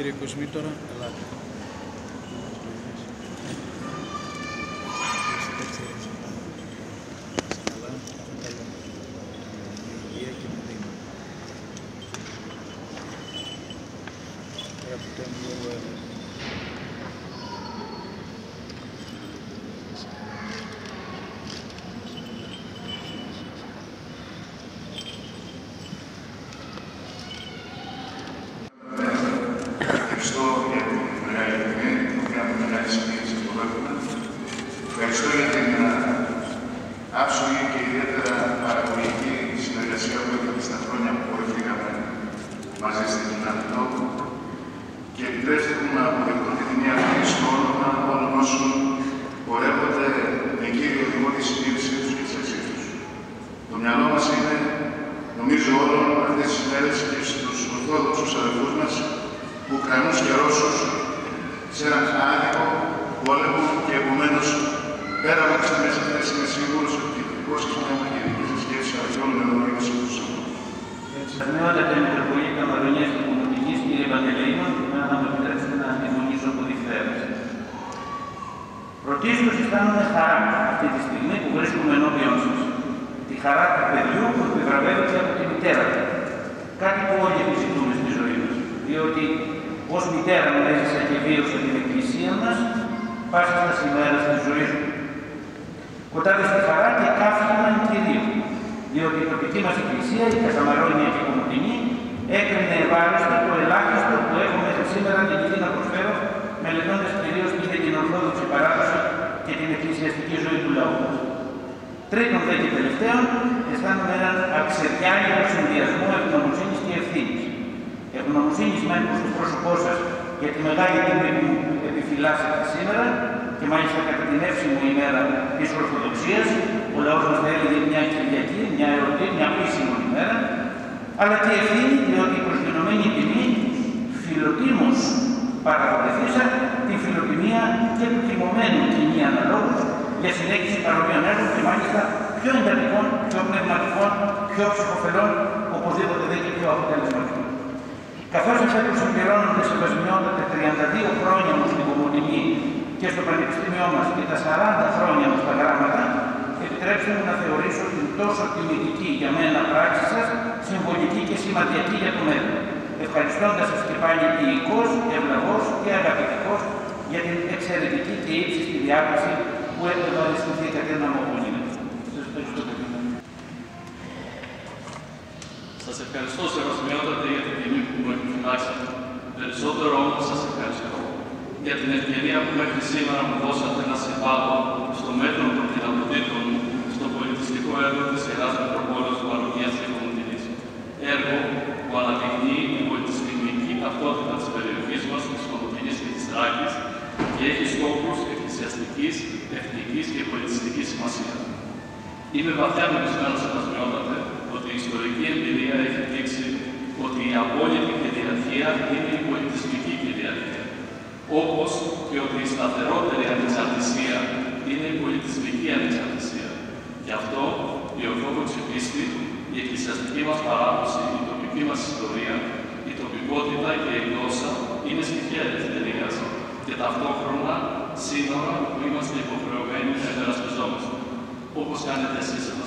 Κύριε Κοσμή, τώρα, ελάτε. Αγαπητέ μου λόγω έλα. Ευχαριστώ για την μεγάλη τιμή, την οποία με μεγάλη σημείωση που έχουμε. Ευχαριστώ για την άψογη και ιδιαίτερα παραγωγική συνεργασία που είχαμε στα χρόνια που βοηθήκαμε μαζί στην κοινωνία τόπου. Και επιτρέψτε μου να αποδεχτώ την τιμή αυτή στο όνομα όλων όσων πορεύονται με κύριο οδηγό τη συντήρησή του και τη αξία του. Το μυαλό μα είναι, νομίζω, όλων αυτέ τι μέρε και στου Ορθόδοξου αδελφού μα, Ουκρανούς και Ρώσους, σε έναν άδικο πόλεμο και επομένως πέρα από τις τιμές αυτές είμαι σίγουρος ότι δικός σας πνεύμα και δική σας σκέψη αυτή όλων εδώ είναι σίγουρος ανθρώπους. Σαρνέοντα Μητροπολίτα Μαρονιάς και Κομμωτικής, κύριε Παντελεήμων, να μου επιτρέψετε να αντιμονήσω από τη θέρας. Πρωτίστως αισθάνομαι χαρά αυτή τη στιγμή που βρίσκομαι ενώπιον σας. Τη χαρά του παιδιού που επιβραβεύεται από τη μητέρα του. Κάτι που όλοι επιζητούμε στη ζωή μας. Διότι ως μητέρα μου έζησα και βίωσα την Εκκλησία μας, πάσα στα ημέρα της ζωής μου. Κοντά στη χαρά και καύχημα εν Κυρίω, διότι η τοπική μας Εκκλησία, η Καζαμαρόνια και η Κομωτινή, έκρινε ευάρεστο το ελάχιστο που έχω μέχρι σήμερα την τιμή να προσφέρω, μελετώντας κυρίως την Ορθόδοξη παράδοση και την εκκλησιαστική ζωή του λαού μας. Τρίτον δε και τελευταίον, αισθάνομαι έναν αξεριάγητο συνδυασμό ευγνωμοσύνης και ευθύνης. Ευγνωμοσύνης μεν προς το πρόσωπό σας για τη μεγάλη τιμή που μου επιφυλάσσετε σήμερα και μάλιστα κατά την εύσημη ημέρα της Ορθοδοξίας, ο λαός μας θα έλεγε μια Κυριακή, μια εορτή, μια επίσημη ημέρα, αλλά και ευθύνη διότι η προσγειωμένη τιμή φιλοτίμως παρακολουθήσα την φιλοτιμία και του τιμωμένου κοινή αναλόγους για συνέχιση παρομοίων έργων και μάλιστα πιο εντατικών, πιο πνευματικών, πιο ψυχοφελών, οπωσδήποτε δεν και πιο αποτελεσματικών. Καθώς εφέτος συμπληρώνονται σεβασμιότατα 32 χρόνια μου στην Κομωτινή και στο Πανεπιστήμιό μας και τα 40 χρόνια μου στα γράμματα, επιτρέψτε μου να θεωρήσω την τόσο τιμητική για μένα πράξη σας, συμβολική και σημαντική για το μέλλον. Ευχαριστώντας σας και πάλι ποιητικός, ευλαβώς και αγαπητικός για την εξαιρετική και ύψιστη διάκριση που ευαριστηθήκατε να μου απολύνετε. Σας ευχαριστώ πολύ. Σας ευχαριστώ σεβασμιότατα για την τιμή που μου επιφυλάξατε. Περισσότερο όμως σας ευχαριστώ για την ευκαιρία που μέχρι σήμερα μου δώσατε να συμβάλλω στο μέτρο των δυνατοτήτων μου στο πολιτιστικό έργο της Ιεράς Μητροπόλεως Μαρονιάς και Κομμωτινής. Έργο που αναδεικνύει την πολιτισμική ταυτότητα της περιοχής μας, της Κομμωτινής και της Θράκης και έχει στόχους εκκλησιαστικής, εθνικής και πολιτιστικής σημασίας. Είμαι βαθιά πεπισμένος σεβασμιότατε ότι η ιστορική εμπειρία έχει δείξει ότι η απόλυτη κυριαρχία είναι η πολιτισμική κυριαρχία, όπως και ότι η σταθερότερη ανεξαρτησία είναι η πολιτισμική ανεξαρτησία. Γι' αυτό η ορθόδοξη πίστη, η εκκλησιαστική μας παράδοση, η τοπική μας ιστορία, η τοπικότητα και η γλώσσα είναι στοιχεία ελευθερίας και ταυτόχρονα σύνορα που είμαστε υποχρεωμένοι να υπερασπιζόμαστε, όπως κάνετε εσείς εδώ.